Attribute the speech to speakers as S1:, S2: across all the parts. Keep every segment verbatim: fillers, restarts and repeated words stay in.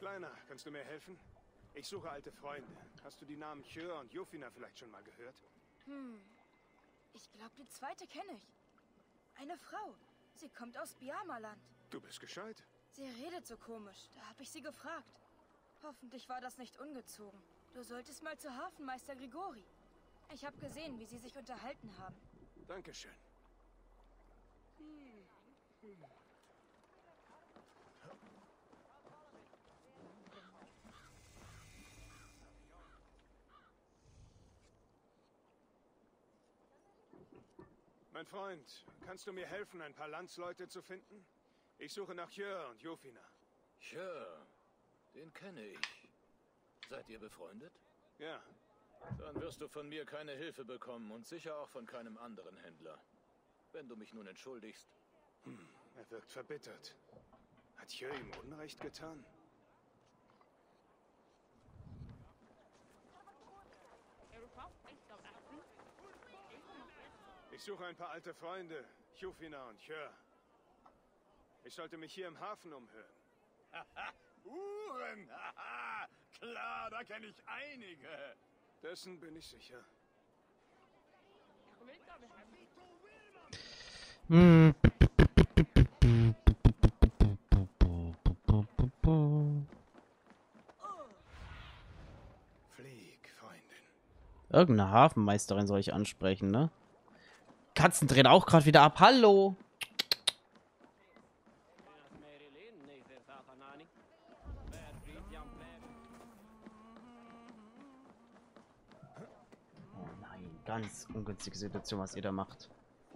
S1: Kleiner, kannst du mir helfen? Ich suche alte Freunde. Hast du die Namen Tjör und Jofina vielleicht schon mal gehört?
S2: Hm. Ich glaube, die zweite kenne ich. Eine Frau. Sie kommt aus Biamaland.
S1: Du bist gescheit.
S2: Sie redet so komisch. Da habe ich sie gefragt. Hoffentlich war das nicht ungezogen. Du solltest mal zu Hafenmeister Grigori. Ich habe gesehen, wie sie sich unterhalten haben.
S1: Dankeschön. Mein Freund, kannst du mir helfen, ein paar Landsleute zu finden? Ich suche nach Tjör und Jofina.
S3: Tjör, den kenne ich. Seid ihr befreundet?
S1: Ja.
S3: Dann wirst du von mir keine Hilfe bekommen und sicher auch von keinem anderen Händler. Wenn du mich nun entschuldigst.
S1: Hm, er wirkt verbittert. Hat Tjör ihm Unrecht getan? Ich suche ein paar alte Freunde, Jofina und Tjör. Ich sollte mich hier im Hafen umhören.
S4: Haha, Uhren! Haha, klar, da kenne ich einige.
S1: Dessen bin ich sicher.
S5: Hm.
S1: Flieg, Freundin.
S5: Irgendeine Hafenmeisterin soll ich ansprechen, ne? Katzen drehen auch gerade wieder ab. Hallo! Oh nein, ganz ungünstige Situation, was ihr da macht.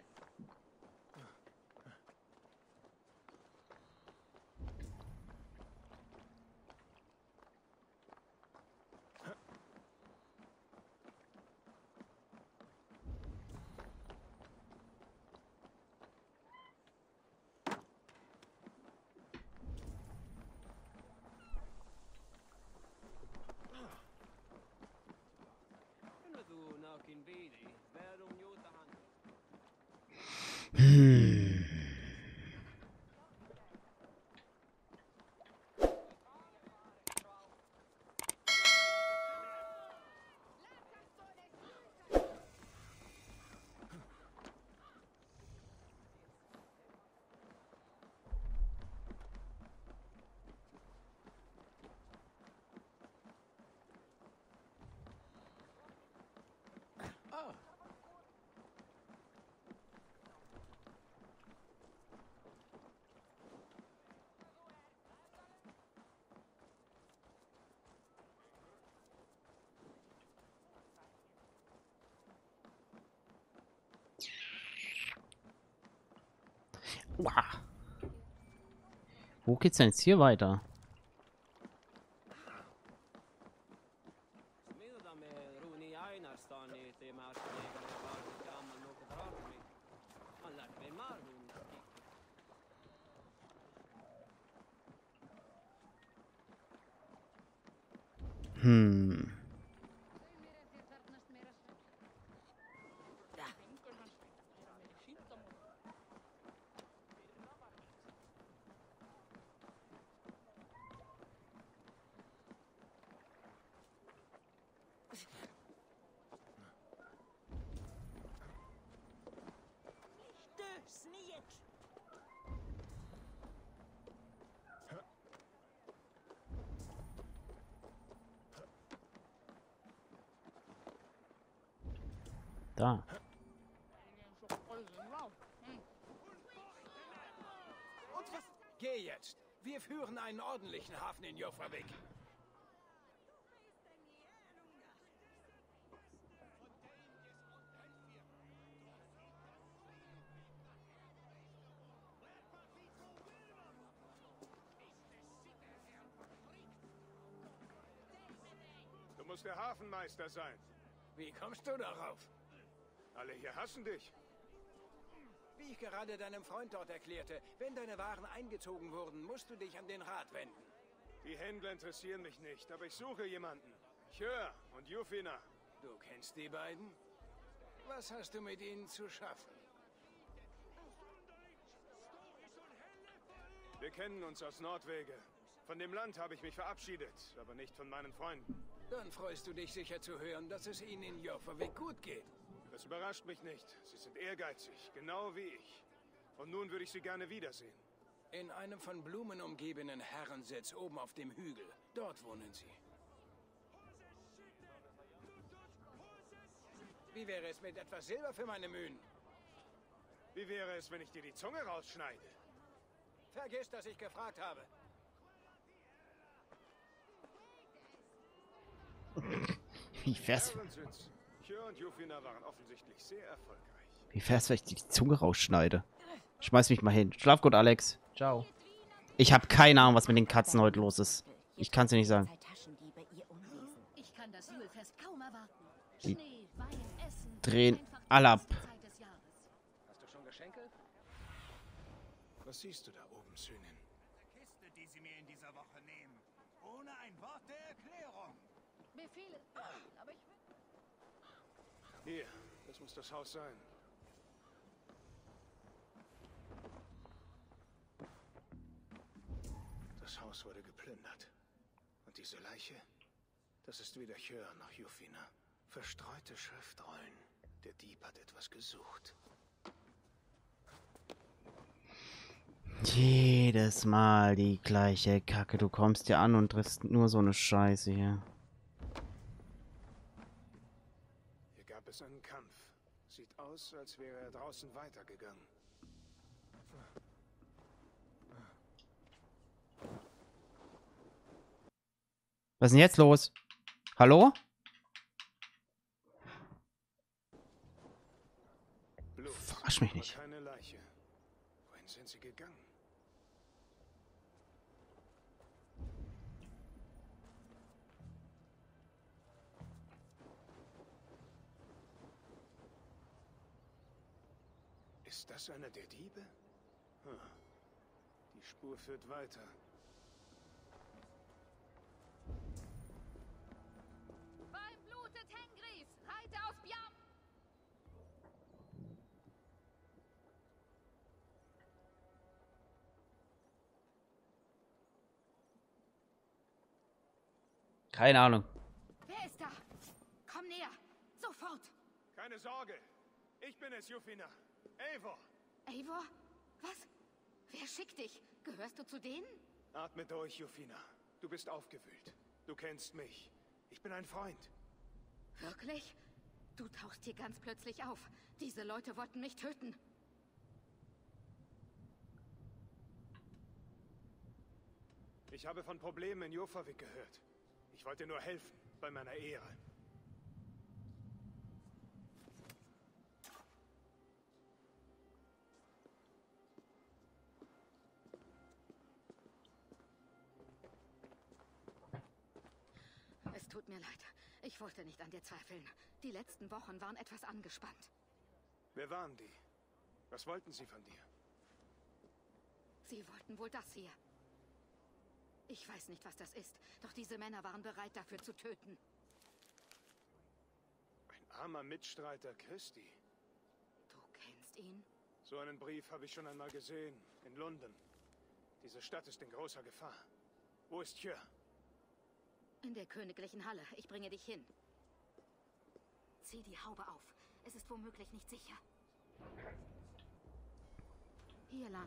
S5: Hm.
S3: Ah,
S5: Uah. Wo geht's denn jetzt hier weiter? Hm. Da.
S4: Und was? Geh jetzt. Wir führen einen ordentlichen Hafen in Jofavik.
S1: Du musst der Hafenmeister sein.
S4: Wie kommst du darauf?
S1: Alle hier hassen dich.
S4: Wie ich gerade deinem Freund dort erklärte, wenn deine Waren eingezogen wurden, musst du dich an den Rat wenden.
S1: Die Händler interessieren mich nicht, aber ich suche jemanden. Tjör und Jofina.
S4: Du kennst die beiden? Was hast du mit ihnen zu schaffen?
S1: Wir kennen uns aus Nordwege. Von dem Land habe ich mich verabschiedet, aber nicht von meinen Freunden.
S4: Dann freust du dich sicher zu hören, dass es ihnen in Jorvik gut geht.
S1: Das überrascht mich nicht. Sie sind ehrgeizig, genau wie ich. Und nun würde ich sie gerne wiedersehen.
S4: In einem von Blumen umgebenen Herrensitz oben auf dem Hügel. Dort wohnen sie. Wie wäre es mit etwas Silber für meine Mühen?
S1: Wie wäre es, wenn ich dir die Zunge rausschneide?
S4: Vergiss, dass ich gefragt habe.
S5: Wie wär's,
S1: Herrensitz. Kjör und Jufina waren offensichtlich sehr erfolgreich.
S5: wie wär's, wenn ich die Zunge rausschneide? Schmeiß mich mal hin. Schlaf gut, Alex. Ciao. Ich habe keine Ahnung, was mit den Katzen heute los ist. Ich kann's dir nicht sagen.
S6: Ich kann das Julfest kaum erwarten.
S5: Die
S6: Schnee, Wein, Essen.
S5: drehen
S6: einfach die
S5: alle ab.
S6: beste Zeit des Jahres.
S4: Hast du schon Geschenke?
S1: Was siehst du da oben, Söhnin?
S7: Kiste, die Sie mir in dieser Woche nehmen. Ohne ein Wort der Erklärung.
S6: Befehle. Aber ich will...
S1: Hier, das muss das Haus sein. Das Haus wurde geplündert. Und diese Leiche, das ist weder Kjör noch Jufina. Verstreute Schriftrollen. Der Dieb hat etwas gesucht.
S5: Jedes Mal die gleiche Kacke. Du kommst hier an und triffst nur so eine Scheiße hier.
S1: Hier gab es einen Kampf. Sieht aus, als wäre er draußen weitergegangen.
S5: Was ist denn jetzt los? Hallo?
S1: Blut,
S5: Verarsch mich
S1: aber
S5: nicht.
S1: keine Leiche. Wohin sind sie gegangen? Ist das einer der Diebe? Hm. Die Spur führt weiter.
S6: Beim Blute Tengris, reite auf Biam!
S5: Keine Ahnung.
S6: Wer ist da? Komm näher! Sofort!
S1: Keine Sorge. Ich bin es, Jufina. Eivor.
S6: Eivor? Was? Wer schickt dich? Gehörst du zu denen?
S1: Atme durch, Jufina. Du bist aufgewühlt. Du kennst mich. Ich bin ein Freund.
S6: Wirklich? Du tauchst hier ganz plötzlich auf. Diese Leute wollten mich töten.
S1: Ich habe von Problemen in Jorvik gehört. Ich wollte nur helfen, bei meiner Ehre.
S6: Es tut mir leid. Ich wollte nicht an dir zweifeln. Die letzten Wochen waren etwas angespannt.
S1: Wer waren die? Was wollten sie von dir?
S6: Sie wollten wohl das hier. Ich weiß nicht, was das ist, doch diese Männer waren bereit, dafür zu töten.
S1: Ein armer Mitstreiter Christi.
S6: Du kennst ihn?
S1: So einen Brief habe ich schon einmal gesehen. In London. Diese Stadt ist in großer Gefahr. Wo ist Kjör?
S6: In der königlichen Halle. Ich bringe dich hin. Zieh die Haube auf. Es ist womöglich nicht sicher. Hier lang.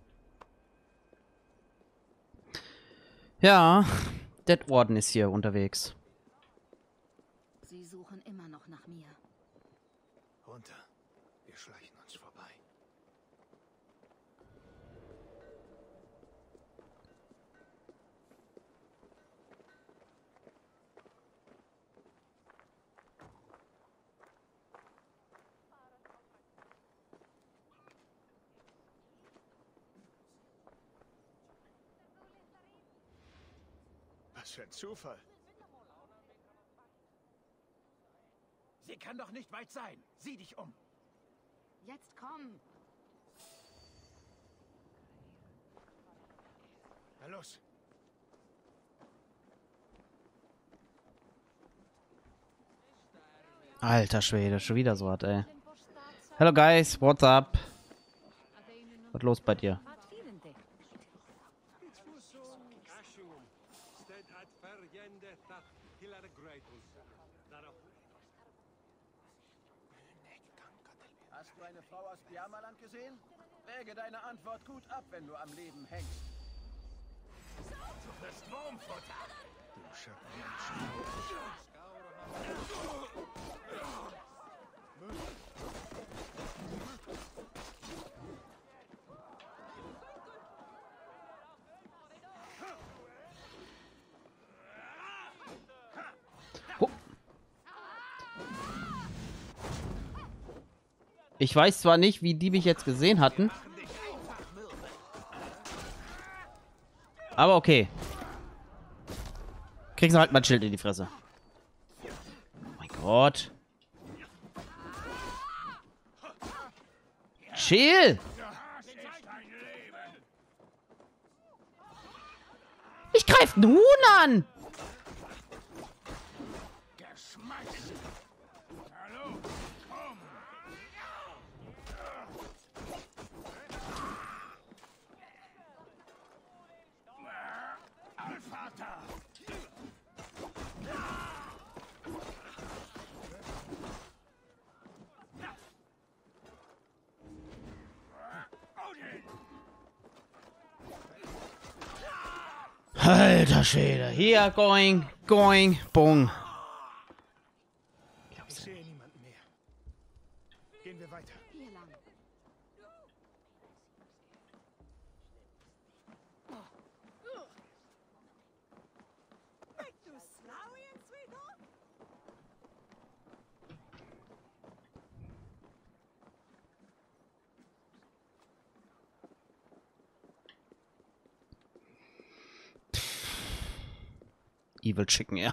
S5: Ja, Dead Warden ist hier unterwegs.
S6: Sie suchen immer noch nach mir.
S1: Runter. Wir schleichen uns vorbei. Was für ein Zufall.
S4: Sie kann doch nicht weit sein. Sieh dich um.
S6: Jetzt komm.
S1: Na los.
S5: Alter Schwede, schon wieder so was, ey. Hello guys, what's up? Was los bei dir?
S4: Hast du eine Frau aus Biamaland gesehen? Wäge deine Antwort gut ab, wenn du am Leben hängst.
S7: Du bist Wurmfutter.
S1: Dem Schattenmenschen.
S5: Ich weiß zwar nicht, wie die mich jetzt gesehen hatten. Aber okay. Kriegst du halt mal ein Schild in die Fresse. Oh mein Gott. Chill! Ich greife einen Huhn an! Alter Schwede. Hier, going, going, bung.
S1: Ich sehe niemanden mehr. Gehen wir weiter.
S6: Hier lang.
S5: Evil Chicken, ja.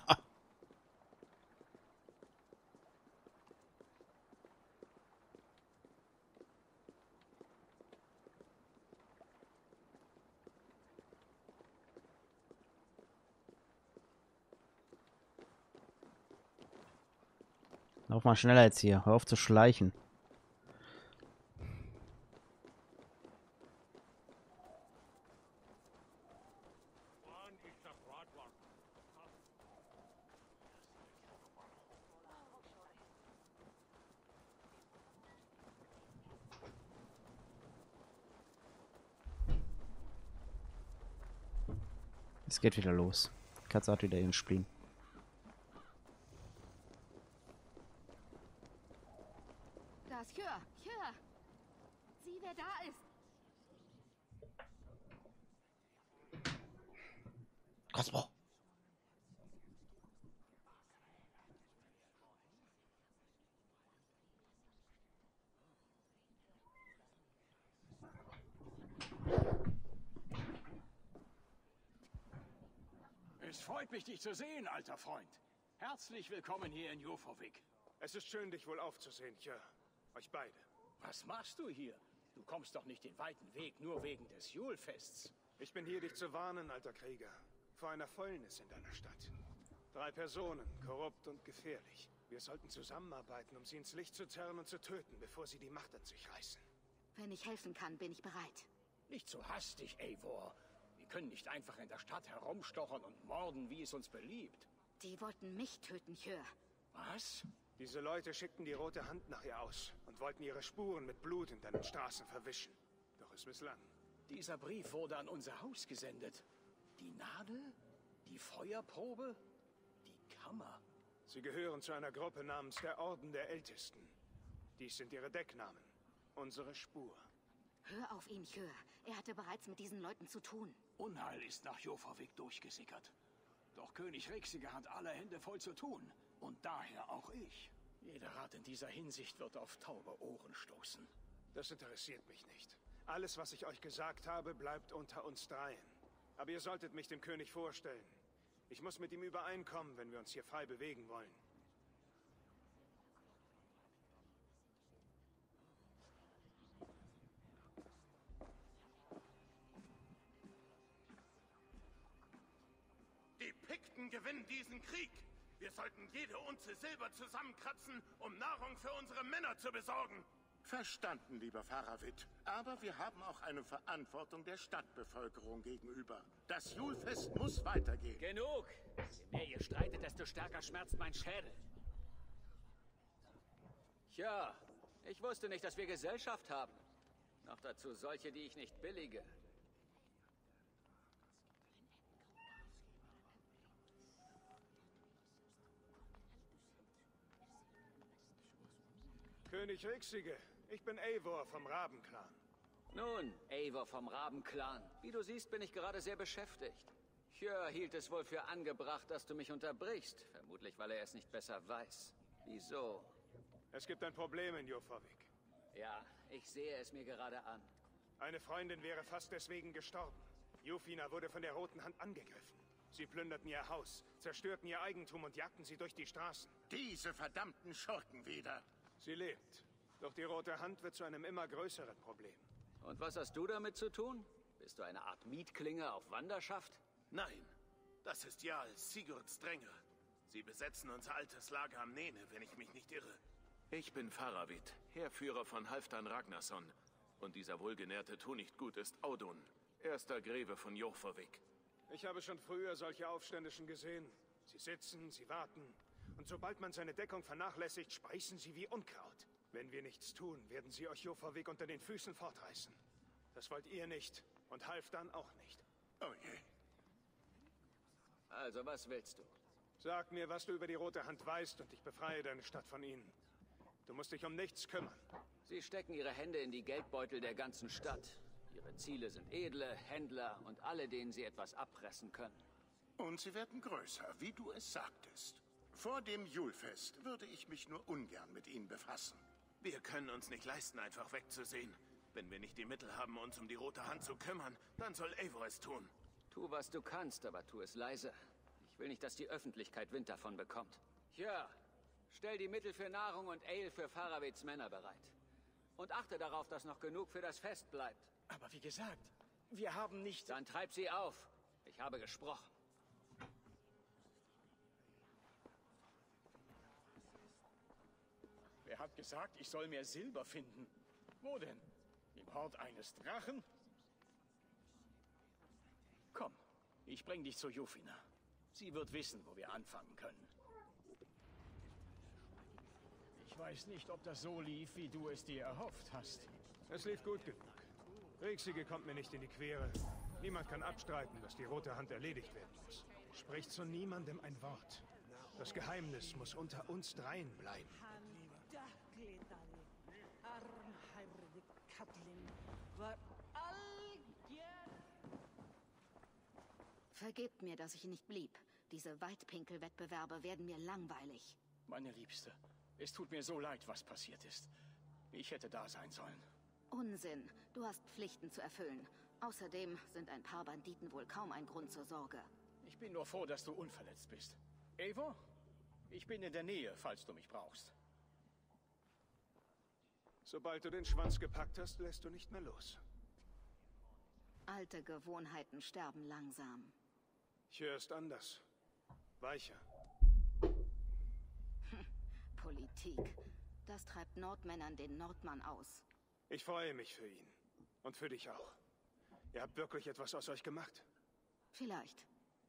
S5: Lauf mal schneller jetzt hier. Hör auf zu schleichen. Es geht wieder los. Katze hat wieder ihren Spleen.
S6: Da ist Kür. Kür. Sieh, wer da ist.
S5: Cosmo.
S4: Es freut mich, dich zu sehen, alter Freund. Herzlich willkommen hier in Jofovik.
S1: Es ist schön, dich wohl aufzusehen, ja. Euch beide.
S4: Was machst du hier? Du kommst doch nicht den weiten Weg nur wegen des Julfests.
S1: Ich bin hier, dich zu warnen, alter Krieger. Vor einer Fäulnis in deiner Stadt. Drei Personen, korrupt und gefährlich. Wir sollten zusammenarbeiten, um sie ins Licht zu zerren und zu töten, bevor sie die Macht an sich reißen.
S6: Wenn ich helfen kann, bin ich bereit.
S4: Nicht so hastig, Eivor. Wir können nicht einfach in der Stadt herumstochern und morden, wie es uns beliebt.
S6: Die wollten mich töten, Kür.
S4: Was?
S1: Diese Leute schickten die Rote Hand nach ihr aus und wollten ihre Spuren mit Blut in deinen Straßen verwischen. Doch es misslang.
S4: Dieser Brief wurde an unser Haus gesendet. Die Nadel? Die Feuerprobe? Die Kammer?
S1: Sie gehören zu einer Gruppe namens der Orden der Ältesten. Dies sind ihre Decknamen. Unsere Spur.
S6: Hör auf ihn, Kür. Er hatte bereits mit diesen Leuten zu tun.
S4: Unheil ist nach Jofovik durchgesickert. Doch König Rixiger hat alle Hände voll zu tun. Und daher auch ich. Jeder Rat in dieser Hinsicht wird auf taube Ohren stoßen.
S1: Das interessiert mich nicht. Alles, was ich euch gesagt habe, bleibt unter uns dreien. Aber ihr solltet mich dem König vorstellen. Ich muss mit ihm übereinkommen, wenn wir uns hier frei bewegen wollen.
S7: Die Pikten gewinnen diesen Krieg. Wir sollten jede Unze Silber zusammenkratzen, um Nahrung für unsere Männer zu besorgen.
S8: Verstanden, lieber Faravit. Aber wir haben auch eine Verantwortung der Stadtbevölkerung gegenüber. Das Julfest muss weitergehen.
S4: Genug! Je mehr ihr streitet, desto stärker schmerzt mein Schädel. Tja, ich wusste nicht, dass wir Gesellschaft haben. Noch dazu solche, die ich nicht billige.
S1: König Rixige, ich bin Eivor vom Rabenclan.
S4: Nun, Eivor vom Rabenclan. Wie du siehst, bin ich gerade sehr beschäftigt. Tja, hielt es wohl für angebracht, dass du mich unterbrichst. Vermutlich, weil er es nicht besser weiß. Wieso?
S1: Es gibt ein Problem in Jofavik.
S4: Ja, ich sehe es mir gerade an.
S1: Eine Freundin wäre fast deswegen gestorben. Jufina wurde von der Roten Hand angegriffen. Sie plünderten ihr Haus, zerstörten ihr Eigentum und jagten sie durch die Straßen.
S8: Diese verdammten Schurken wieder.
S1: Sie lebt. Doch die Rote Hand wird zu einem immer größeren Problem.
S4: Und was hast du damit zu tun? Bist du eine Art Mietklinge auf Wanderschaft?
S9: Nein, das ist Jarl Sigurds Dränge. Sie besetzen unser altes Lager am Nene, wenn ich mich nicht irre. Ich bin Faravit, Heerführer von Halfdan Ragnarsson. Und dieser wohlgenährte Tunichtgut ist Audun, erster Greve von Jofavik.
S1: Ich habe schon früher solche Aufständischen gesehen. Sie sitzen, sie warten. Und sobald man seine Deckung vernachlässigt, sprießen sie wie Unkraut. Wenn wir nichts tun, werden sie euch Jofavik unter den Füßen fortreißen. Das wollt ihr nicht und Halfdan auch nicht.
S8: Oh je.
S4: Also, was willst du?
S1: Sag mir, was du über die Rote Hand weißt und ich befreie deine Stadt von ihnen. Du musst dich um nichts kümmern.
S4: Sie stecken ihre Hände in die Geldbeutel der ganzen Stadt. Ihre Ziele sind Edle, Händler und alle, denen sie etwas abpressen können.
S8: Und sie werden größer, wie du es sagtest. Vor dem Julfest würde ich mich nur ungern mit ihnen befassen.
S9: Wir können uns nicht leisten, einfach wegzusehen. Wenn wir nicht die Mittel haben, uns um die Rote Hand zu kümmern, dann soll Eivor es tun.
S4: Tu, was du kannst, aber tu es leise. Ich will nicht, dass die Öffentlichkeit Wind davon bekommt. Tja, stell die Mittel für Nahrung und Ale für Faravits Männer bereit. Und achte darauf, dass noch genug für das Fest bleibt. Aber wie gesagt, wir haben nicht... Dann treib sie auf. Ich habe gesprochen.
S10: Wer hat gesagt, ich soll mehr Silber finden? Wo denn? Im Hort eines Drachen? Komm, ich bring dich zu Jufina. Sie wird wissen, wo wir anfangen können. Ich weiß nicht, ob das so lief, wie du es dir erhofft hast.
S1: Es lief gut genug. Rixige kommt mir nicht in die Quere. Niemand kann abstreiten, dass die Rote Hand erledigt werden muss. Spricht zu niemandem ein Wort. Das Geheimnis muss unter uns dreien bleiben.
S6: Vergebt mir, dass ich nicht blieb. Diese Weitpinkel-Wettbewerbe werden mir langweilig.
S10: Meine Liebste, es tut mir so leid, was passiert ist. Ich hätte da sein sollen.
S6: Unsinn. Du hast Pflichten zu erfüllen. Außerdem sind ein paar Banditen wohl kaum ein Grund zur Sorge.
S10: Ich bin nur froh, dass du unverletzt bist. Eivor? Ich bin in der Nähe, falls du mich brauchst.
S1: Sobald du den Schwanz gepackt hast, lässt du nicht mehr los.
S6: Alte Gewohnheiten sterben langsam.
S1: Hier ist anders. Weicher.
S6: Politik. Das treibt Nordmännern den Nordmann aus.
S1: Ich freue mich für ihn. Und für dich auch. Ihr habt wirklich etwas aus euch gemacht.
S6: Vielleicht.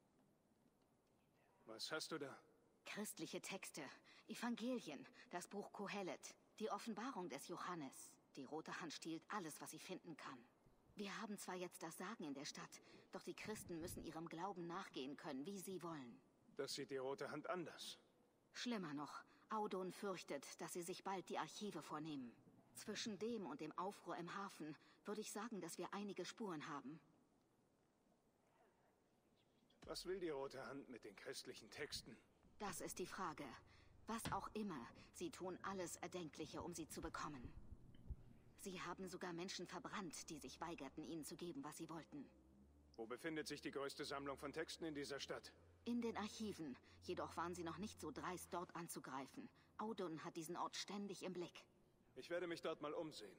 S1: Was hast du da?
S6: Christliche Texte, Evangelien, das Buch Kohelet, die Offenbarung des Johannes. Die Rote Hand stiehlt alles, was sie finden kann. Wir haben zwar jetzt das Sagen in der Stadt, doch die Christen müssen ihrem Glauben nachgehen können, wie sie wollen.
S1: Das sieht die Rote Hand anders.
S6: Schlimmer noch, Audun fürchtet, dass sie sich bald die Archive vornehmen. Zwischen dem und dem Aufruhr im Hafen würde ich sagen, dass wir einige Spuren haben.
S1: Was will die Rote Hand mit den christlichen Texten?
S6: Das ist die Frage. Was auch immer, sie tun alles Erdenkliche, um sie zu bekommen. Sie haben sogar Menschen verbrannt, die sich weigerten, ihnen zu geben, was sie wollten.
S1: Wo befindet sich die größte Sammlung von Texten in dieser Stadt?
S6: In den Archiven. Jedoch waren sie noch nicht so dreist, dort anzugreifen. Audun hat diesen Ort ständig im Blick.
S1: Ich werde mich dort mal umsehen.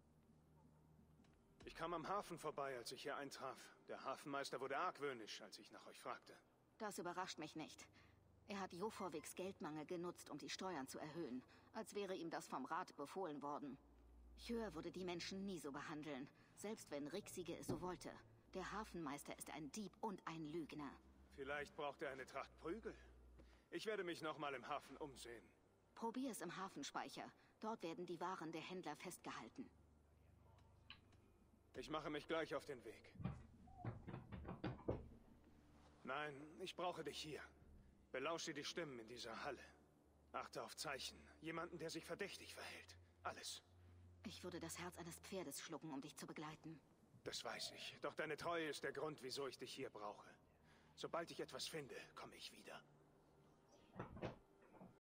S1: Ich kam am Hafen vorbei, als ich hier eintraf. Der Hafenmeister wurde argwöhnisch, als ich nach euch fragte.
S6: Das überrascht mich nicht. Er hat Joforviks Geldmangel genutzt, um die Steuern zu erhöhen, als wäre ihm das vom Rat befohlen worden. Hjör würde die Menschen nie so behandeln, selbst wenn Rixige es so wollte. Der Hafenmeister ist ein Dieb und ein Lügner.
S1: Vielleicht braucht er eine Tracht Prügel. Ich werde mich nochmal im Hafen umsehen.
S6: Probier es im Hafenspeicher. Dort werden die Waren der Händler festgehalten.
S1: Ich mache mich gleich auf den Weg. Nein, ich brauche dich hier. Belausche die Stimmen in dieser Halle. Achte auf Zeichen. Jemanden, der sich verdächtig verhält. Alles.
S6: Ich würde das Herz eines Pferdes schlucken, um dich zu begleiten.
S1: Das weiß ich. Doch deine Treue ist der Grund, wieso ich dich hier brauche. Sobald ich etwas finde, komme ich wieder.